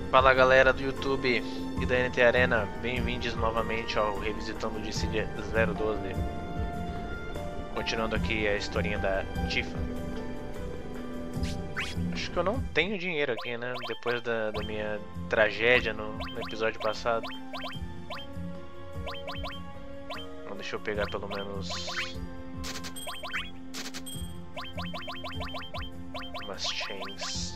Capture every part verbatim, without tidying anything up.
Fala galera do YouTube e da N T Arena, bem-vindos novamente ao Revisitando Dissidia zero doze. Continuando aqui a historinha da Tifa. Acho que eu não tenho dinheiro aqui, né? Depois da, da minha tragédia no, no episódio passado. Então, deixa eu pegar pelo menos umas chains.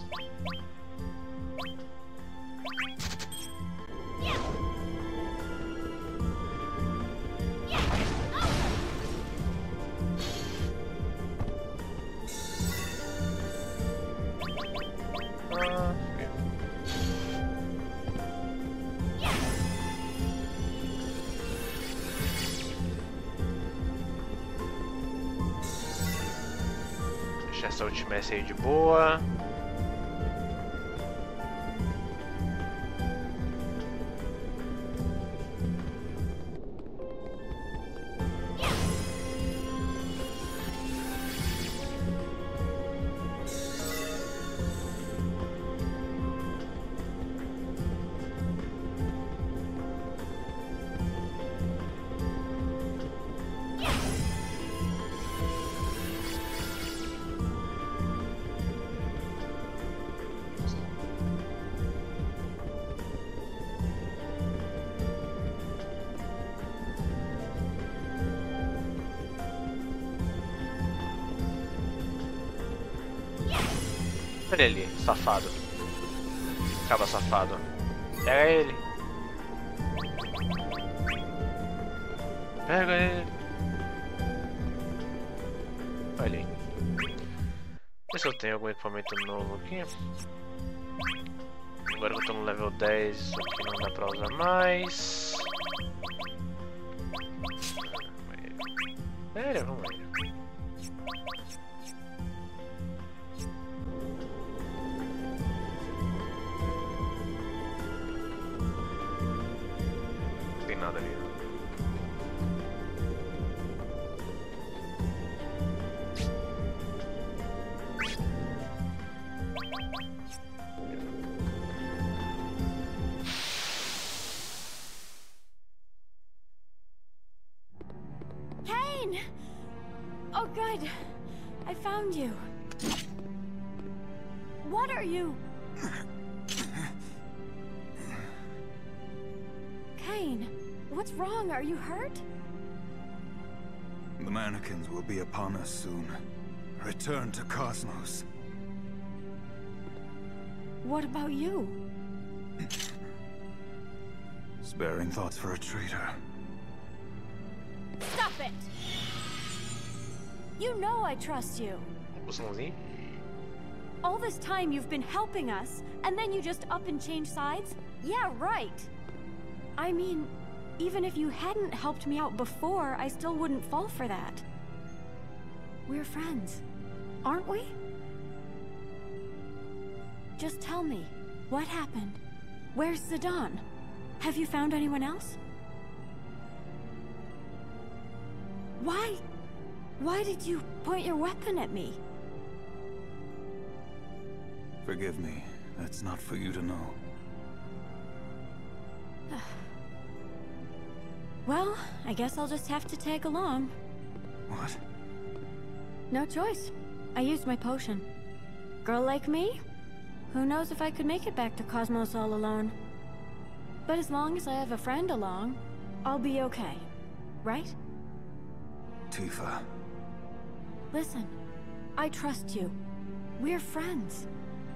Deixa essa ultimate aí de boa. Olha ele, safado. Acaba safado. Pega ele. Pega ele. Olha aí. Vê se eu tenho algum equipamento novo aqui. Agora que eu tô no level dez, isso aqui não dá pra usar mais. Sério, vamos ver. Nada ali. Cain! Oh good. I found you. What are you? Cain, what's wrong? Are you hurt? The mannequins will be upon us soon. Return to Cosmos. What about you? Sparing thoughts for a traitor. Stop it! You know I trust you. Botãozinho? All this time you've been helping us, and then you just up and change sides? Yeah, right. I mean, even if you hadn't helped me out before, I still wouldn't fall for that. We're friends, aren't we? Just tell me, what happened? Where's Zidane? Have you found anyone else? Why? Why did you point your weapon at me? Forgive me. That's not for you to know. Well, I guess I'll just have to tag along. What? No choice. I used my potion. Girl like me? Who knows if I could make it back to Cosmos all alone. But as long as I have a friend along, I'll be okay. Right? Tifa. Listen, I trust you. We're friends.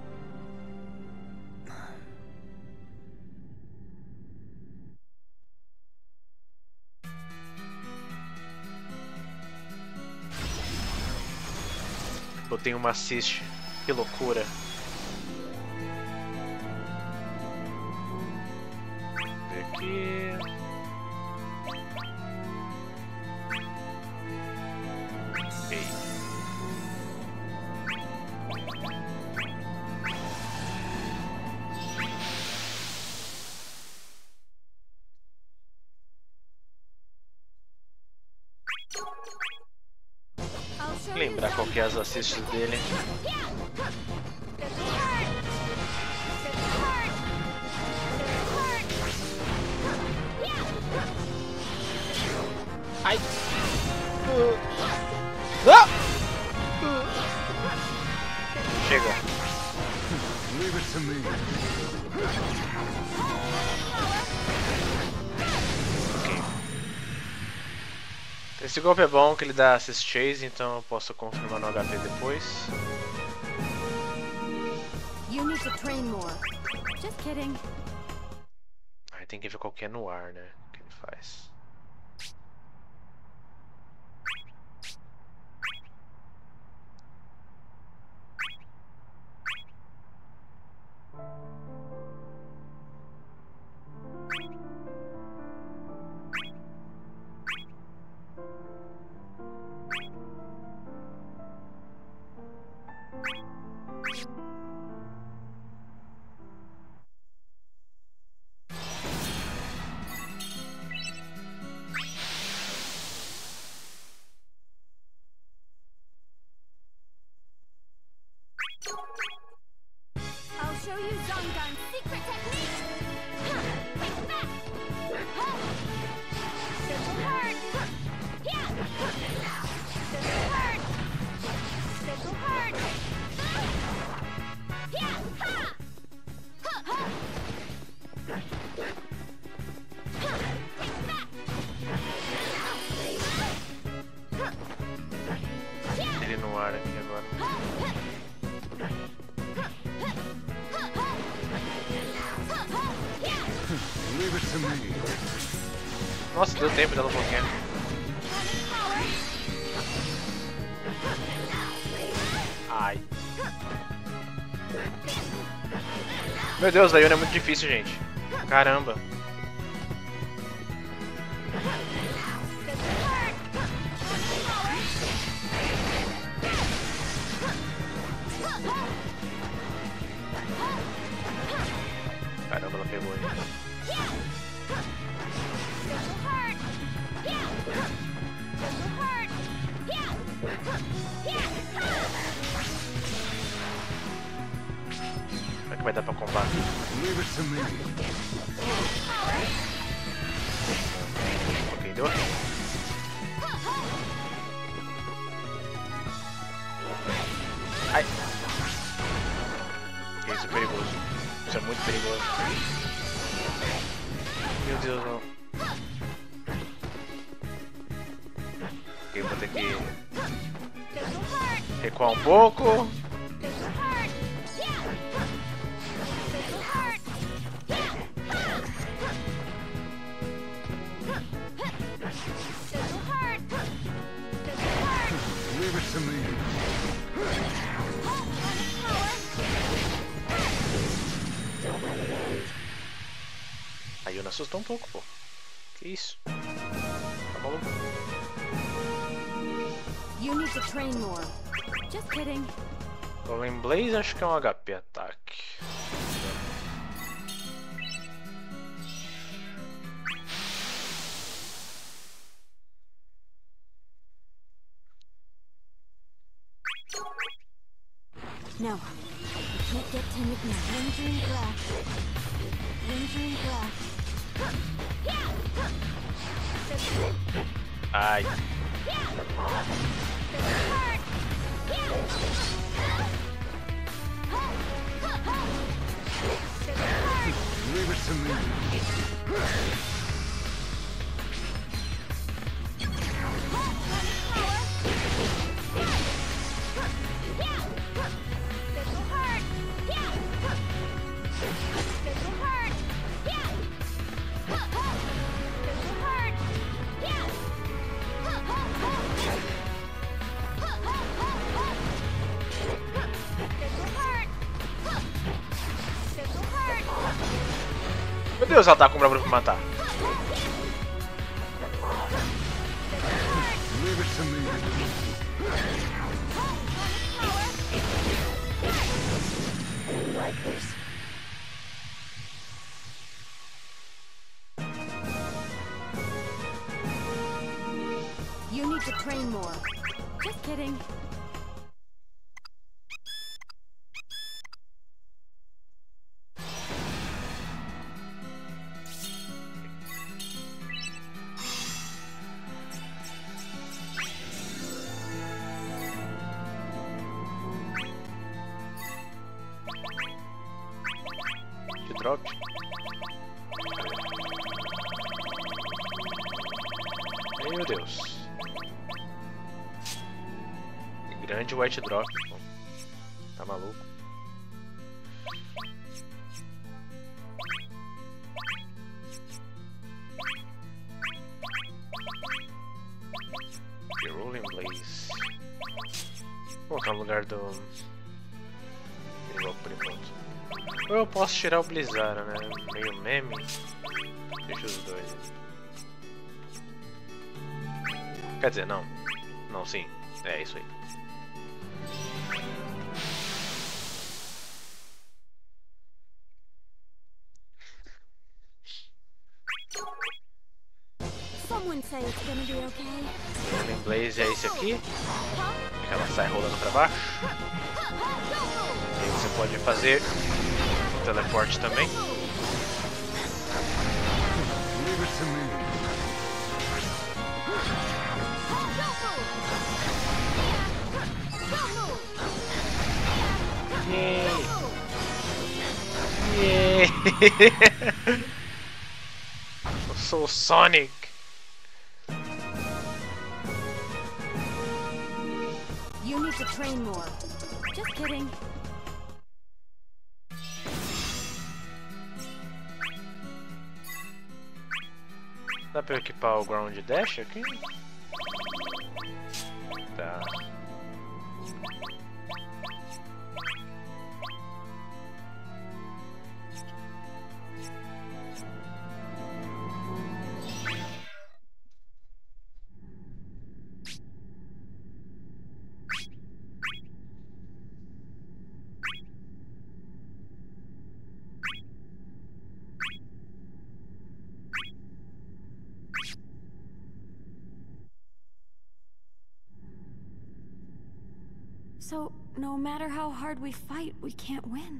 Botei uma assist. Que loucura. Vamos ver aqui. Ei. Lembrar qual que é as assists dele. Ai! Ah! Chega! Leave it to me. Ok. Esse golpe é bom que ele dá assist chase, então eu posso confirmar no H P depois. You need to train more. Just kidding. Aí tem que ver qual que é no ar, né? O que ele faz. I'll show you Zongan's secret technique. Huh, take that. Huh. This'll hurt. Huh. Yeah. Huh. This'll hurt. This'll hurt. Yeah. Ha. Huh. Huh. Huh. Take that. Huh. Yeah. Ele no ar aqui agora. Leave it to me. Nossa, deu tempo dela um pouquinho. Ai. Meu Deus, a Yuna é muito difícil, gente. Caramba. Caramba, ela pegou ele. Como é que vai dar pra combater? Leave it to me. Ok, deu aqui. Ai. Isso é perigoso. Isso é muito perigoso. Meu Deus, não. Ok, vou ter que recuar um pouco. Leave it to me. A Yuna assustou um pouco, pô. Que isso? Tá maluco? You need to train more. Just kidding. Golem Blaze acho que é um H P ataque. No, you can't get timid now. Lingering breath. Lingering breath. Ai. Leave it to me. Meu Deus, ela tá com brava pra matar. Leave it to me. You need to train more. Just kidding. Drop. Meu Deus. Grande White Drop. Tá maluco? The Rolling Blaze. Vou colocar no lugar do... Igual por enquanto. Ou eu posso tirar o Blizzard, né? Meio meme. Deixa os dois. Quer dizer, não. Não, sim. É isso aí. Someone say it's gonna be okay. Rolling Blaze é esse aqui. Ela sai rolando pra baixo. E aí você pode fazer o teleporte também. Leave it to me. Yay! Yay! Eu sou o Sonic! You need to train more. Just kidding. Dá pra eu equipar o Ground Dash aqui? Tá. So, no matter how hard we fight, we can't win.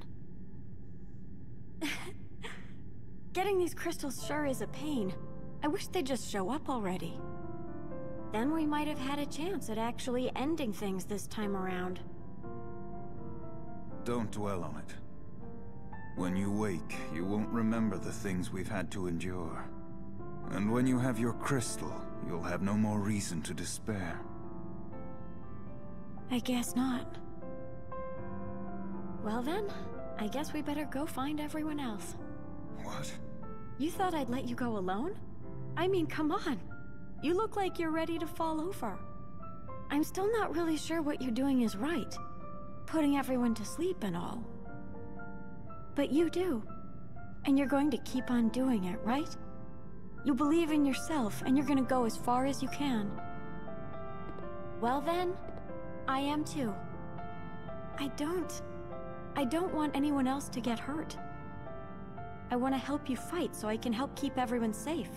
Getting these crystals sure is a pain. I wish they'd just show up already. Then we might have had a chance at actually ending things this time around. Don't dwell on it. When you wake, you won't remember the things we've had to endure. And when you have your crystal, you'll have no more reason to despair. I guess not. Well then, I guess we better go find everyone else. What? You thought I'd let you go alone? I mean, come on. You look like you're ready to fall over. I'm still not really sure what you're doing is right. Putting everyone to sleep and all. But you do. And you're going to keep on doing it, right? You believe in yourself, and you're gonna go as far as you can. Well then, I am too. I don't... I don't want anyone else to get hurt. I want to help you fight so I can help keep everyone safe.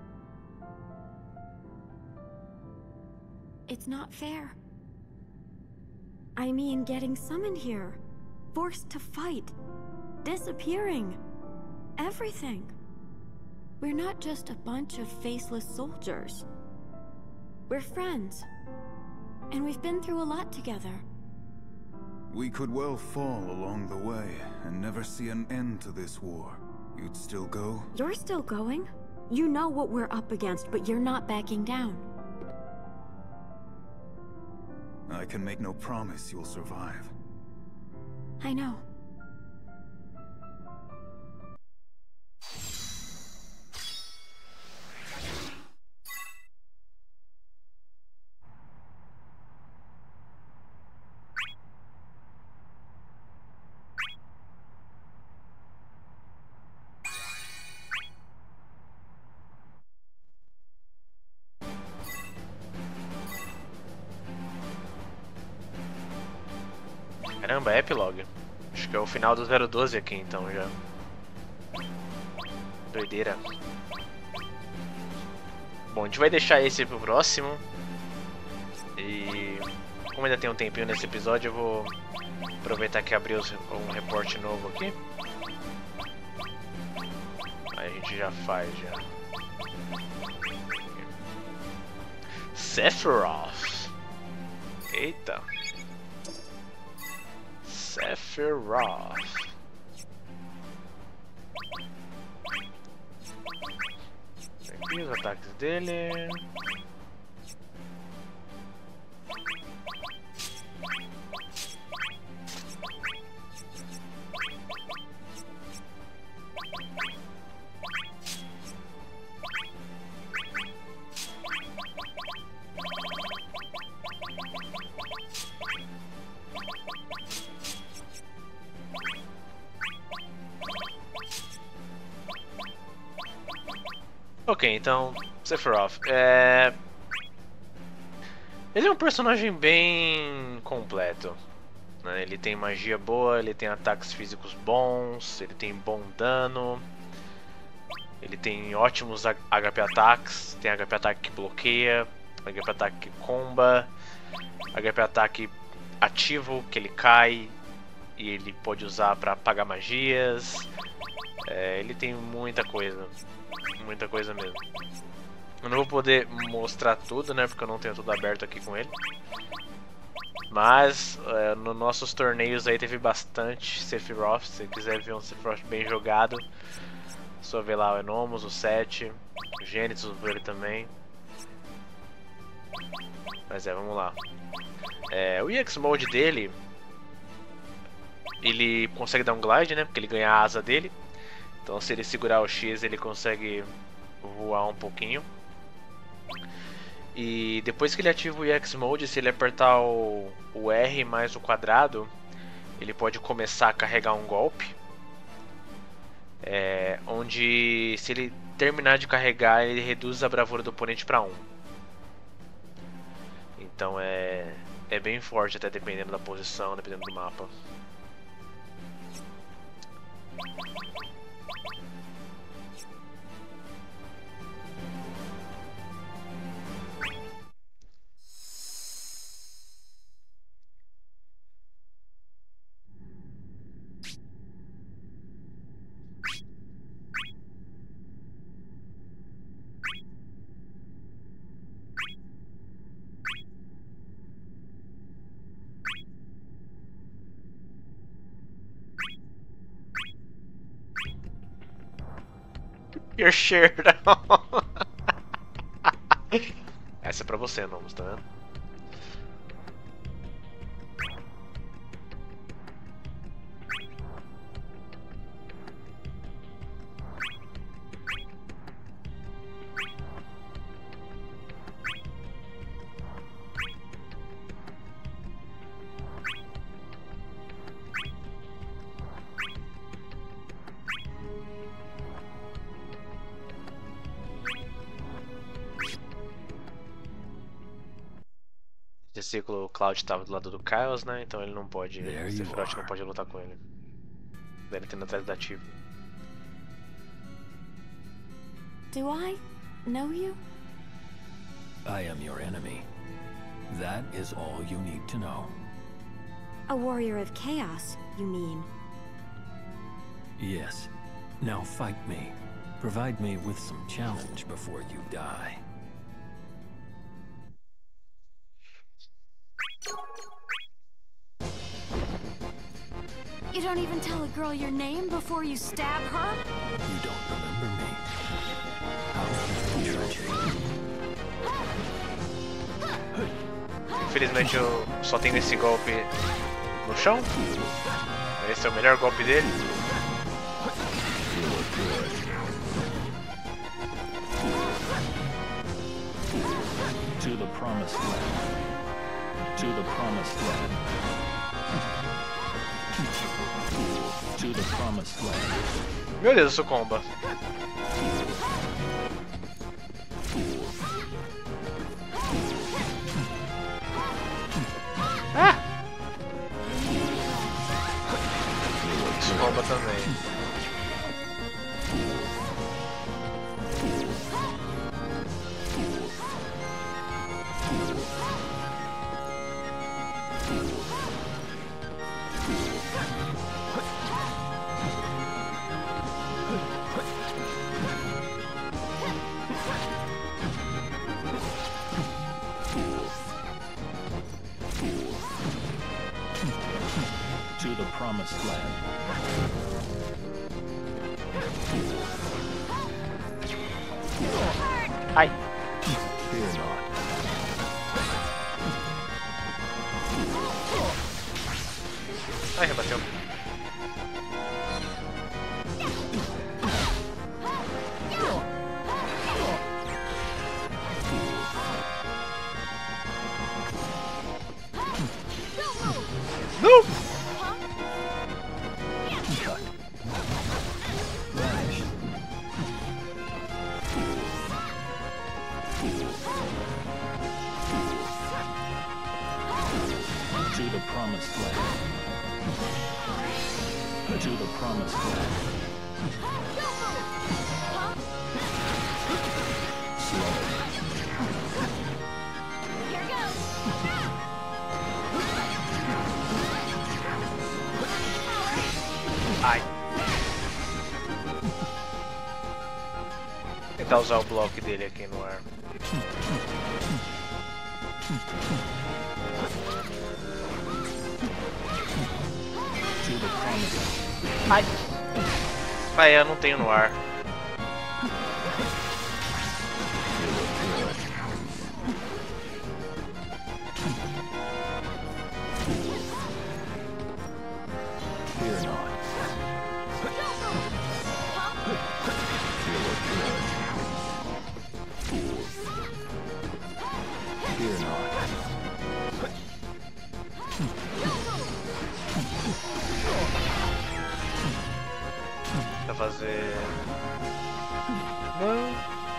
It's not fair. I mean, getting summoned here, forced to fight, disappearing, everything. We're not just a bunch of faceless soldiers. We're friends. And we've been through a lot together. We could well fall along the way and never see an end to this war. You'd still go? You're still going. You know what we're up against, but you're not backing down. I can make no promise you'll survive. I know. Caramba, é epilogue. Acho que é o final do zero doze aqui então já. Doideira. Bom, a gente vai deixar esse pro próximo. E como ainda tem um tempinho nesse episódio, eu vou aproveitar que abriu um reporte novo aqui. Aí a gente já faz já. Sephiroth. Eita. Sephiroth. aqui os ataques dele. Ok, então, Sephiroth, é... ele é um personagem bem completo, né? Ele tem magia boa, ele tem ataques físicos bons, ele tem bom dano, ele tem ótimos H P ataques, tem H P ataque que bloqueia, H P ataque que comba, H P ataque ativo, que ele cai e ele pode usar para apagar magias. É, ele tem muita coisa. Muita coisa mesmo. Eu não vou poder mostrar tudo, né? Porque eu não tenho tudo aberto aqui com ele. Mas é, nos nossos torneios aí teve bastante Sephiroth. Se você quiser ver um Sephiroth bem jogado, só ver lá o Enomus, o Sete, o Genitus, o ele também. Mas é, vamos lá. É, o E X Mode dele, ele consegue dar um glide, né? Porque ele ganha a asa dele. Então se ele segurar o X, ele consegue voar um pouquinho. E depois que ele ativa o E X Mode, se ele apertar o, o R mais o quadrado, ele pode começar a carregar um golpe. É, onde se ele terminar de carregar, ele reduz a bravura do oponente para um. Então é, é bem forte, até dependendo da posição, dependendo do mapa. Your shirt. Essa é pra você, Nomus, tá vendo? Esse ciclo, o Cloud estava do lado do Chaos, né? Então ele não pode. O Sephiroth não pode lutar com ele. Daí ele tendo atrás da Ativo. Do I know you? I am your enemy. That is all you need to know. A warrior of chaos, you mean? Yes. Now fight me. Provide me with some challenge before you die. You don't even tell a girl your name before you stab her? You don't remember me. How tragic. Infelizmente eu só tenho esse golpe no chão. Esse é o melhor golpe dele. To the promised land. To the promised land. To the promised land. Meu Deus, isso comba. Ah! Isso comba também. To the promised land. Ai! Fear not. Ai, rebateu. Não! Cut. Vanish. To the promised land. To the promised land. Slow. Here goes. Ai. Vou tentar usar o bloco dele aqui no ar. To the promised land. Ai. Ai, eu não tenho no ar. Fear not. Fear not. Pra fazer. Não.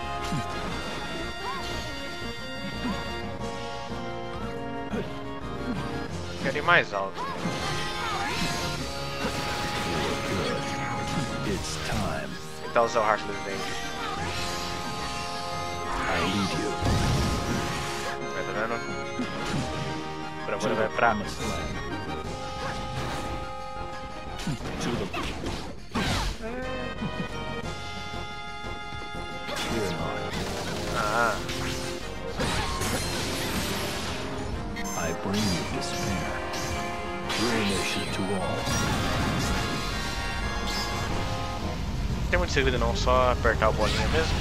Quero ir mais alto. It's time. Tentar usar o Heartless Vein. I lead you. Vai, tá vendo? Por To agora vai the pra. promised land. To the. Fear not. Ah, I bring you despair. Ruination to all. não tem muito segredo não, só apertar a bolinha mesmo.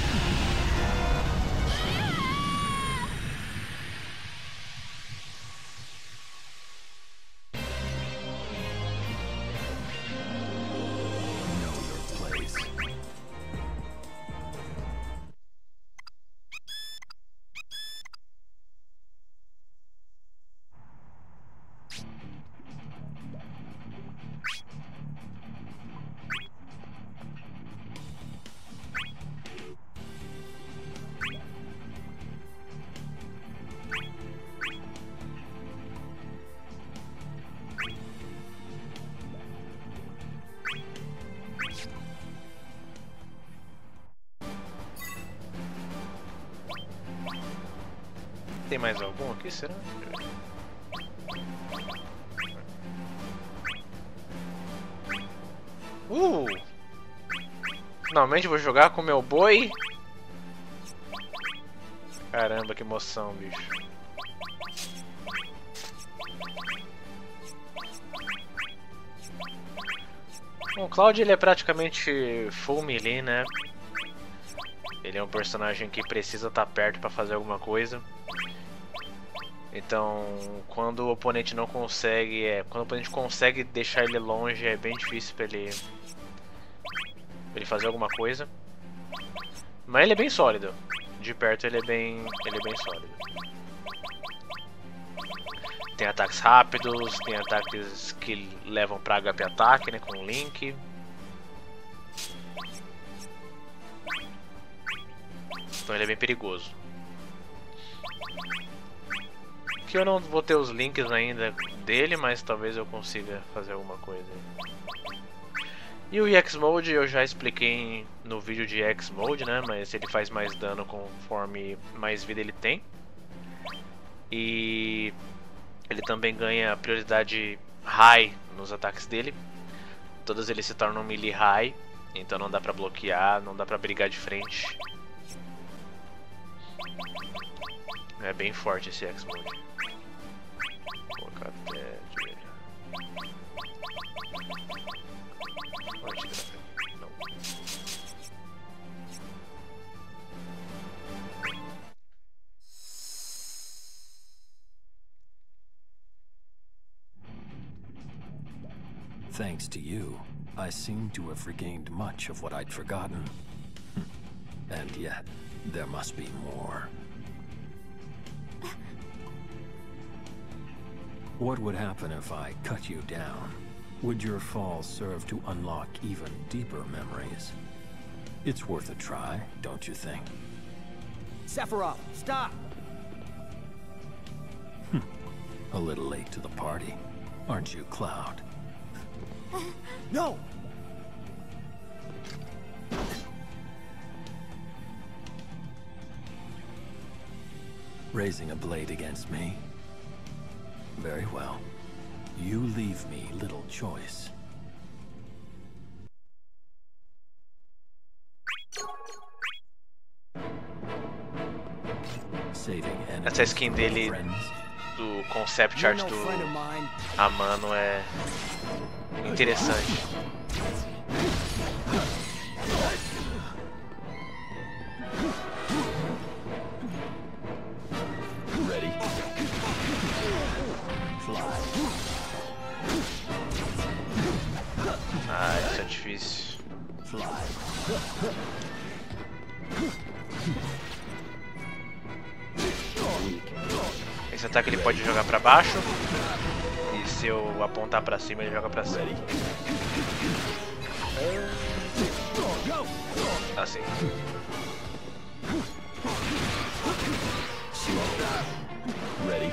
Know your place. Tem mais algum aqui, será? Uh! Finalmente vou jogar com meu boi. Caramba, que emoção, bicho. Bom, o Cloud ele é praticamente full melee, né? Ele é um personagem que precisa estar perto para fazer alguma coisa. Então, quando o oponente não consegue, é, quando o oponente consegue deixar ele longe, é bem difícil para ele, pra ele fazer alguma coisa. Mas ele é bem sólido. De perto ele é bem, ele é bem sólido. Tem ataques rápidos, tem ataques que levam para H P ataque, né, com Link. Então ele é bem perigoso. Que eu não vou ter os links ainda dele, mas talvez eu consiga fazer alguma coisa. E o E X Mode eu já expliquei no vídeo de E X Mode, né? Mas ele faz mais dano conforme mais vida ele tem. E ele também ganha prioridade high nos ataques dele. Todos eles se tornam melee high, então não dá pra bloquear, não dá pra brigar de frente. É bem forte esse E X Mode. Vou colocar até de... Forte gráfico. Não. Thanks to you, I seem to have regained much of what I'd forgotten. And yet, there must be more. What would happen if I cut you down? Would your fall serve to unlock even deeper memories? It's worth a try, don't you think? Sephiroth, stop! A little late to the party, aren't you, Cloud? No! Raising a blade against me? Very well. You leave me little choice. Saving enemies. Essa skin dele do concept art do Amano é interessante. Ready? Fly. Ah, isso é difícil. Fly. Esse ataque ele pode jogar pra baixo. E se eu apontar pra cima, ele joga pra cima. Assim. Ready?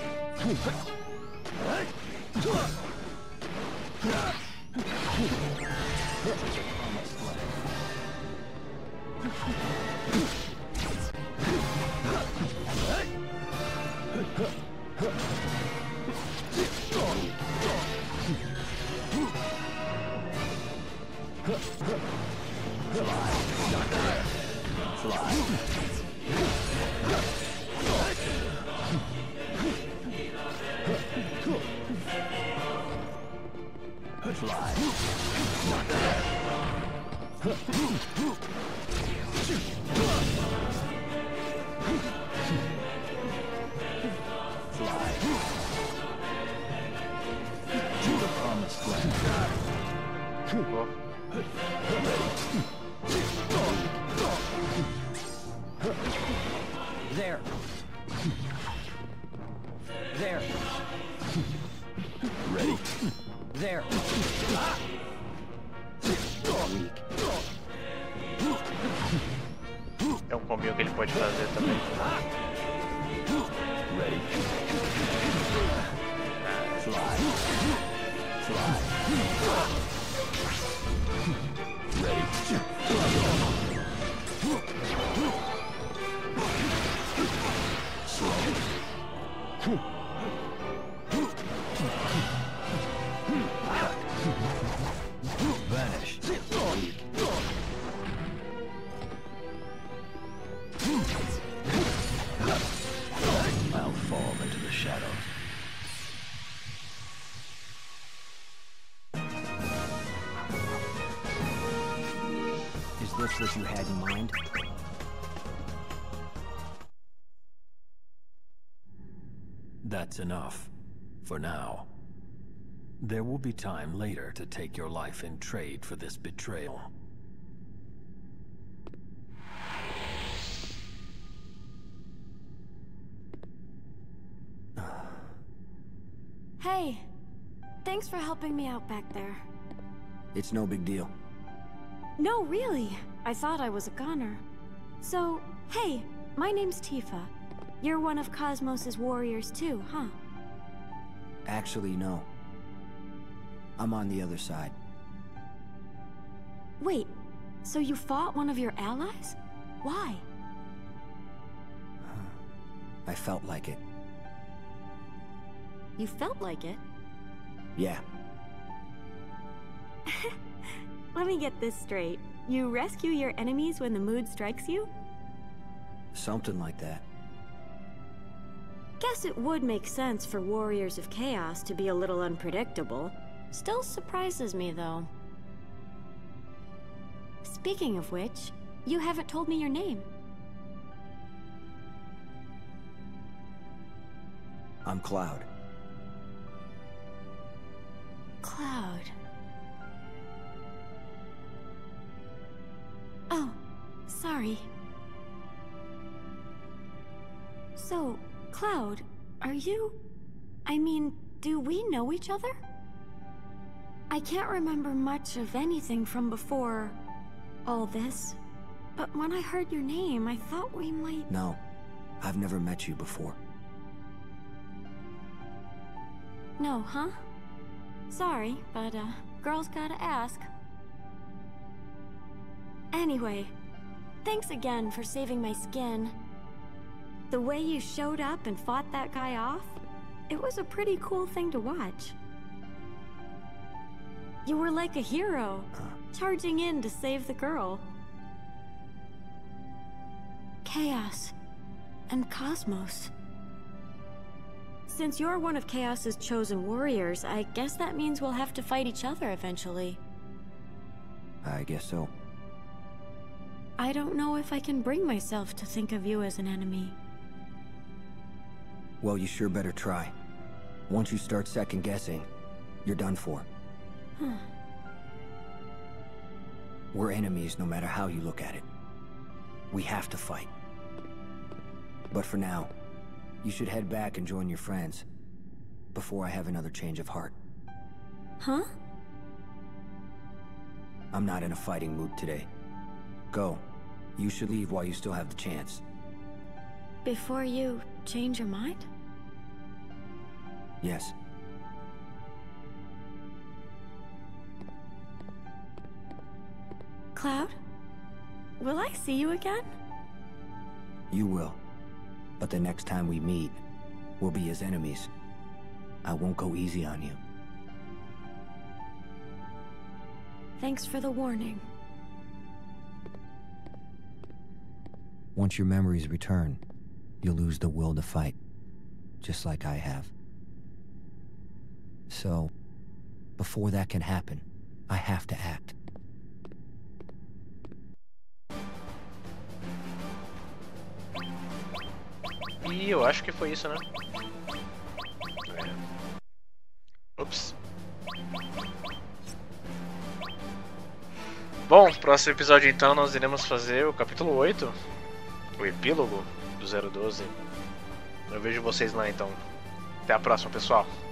There. There. Ready? There. É um combinho que ele pode fazer também. Ready? Fly. Fly. Ready? Vanish. I'll fall into the shadows. Is this what you had in mind? That's enough. For now. There will be time later to take your life in trade for this betrayal. Hey, thanks for helping me out back there. It's no big deal. No, really. I thought I was a goner. So, hey, my name's Tifa. You're one of Cosmos' warriors too, huh? Actually, no. I'm on the other side. Wait, so you fought one of your allies? Why? I felt like it. You felt like it? Yeah. Let me get this straight. You rescue your enemies when the mood strikes you? Something like that. Guess it would make sense for Warriors of Chaos to be a little unpredictable. Still surprises me, though. Speaking of which, you haven't told me your name. I'm Cloud. Cloud. Sorry. So, Cloud, are you... I mean, do we know each other? I can't remember much of anything from before all this, but when I heard your name, I thought we might... No, I've never met you before. No, huh? Sorry, but, uh, girls gotta ask. Anyway, thanks again for saving my skin. The way you showed up and fought that guy off, it was a pretty cool thing to watch. You were like a hero, charging in to save the girl. Chaos and Cosmos. Since you're one of Chaos's chosen warriors, I guess that means we'll have to fight each other eventually. I guess so. I don't know if I can bring myself to think of you as an enemy. Well, you sure better try. Once you start second-guessing, you're done for. Huh. We're enemies no matter how you look at it. We have to fight. But for now, you should head back and join your friends before I have another change of heart. Huh? I'm not in a fighting mood today. Go. You should leave while you still have the chance. Before you change your mind? Yes. Cloud? Will I see you again? You will. But the next time we meet, we'll be as enemies. I won't go easy on you. Thanks for the warning. Once your memories return, you'll lose the will to fight. Just like I have. So, before that can happen, I have to act. E eu acho que foi isso, né? É. Ups. Bom, próximo episódio então nós iremos fazer o capítulo oito, o epílogo do zero doze. Eu vejo vocês lá então. Até a próxima, pessoal.